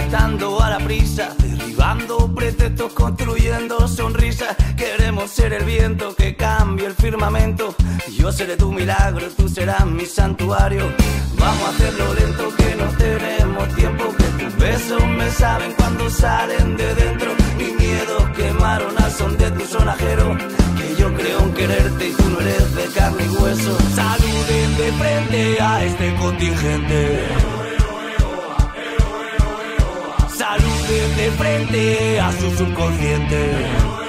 gastando a la prisa, derribando pretextos, construyendo sonrisas. Queremos ser el viento que cambie el firmamento. Yo seré tu milagro, tú serás mi santuario. Vamos a hacerlo lento, que no tenemos tiempo, que tus besos me saben cuando salen de dentro. Mis miedos quemaron al son de tu sonajero, que yo creo en quererte y tú no eres de carne y hueso. Saluden de frente a este contingente, saluden de frente a su subconsciente.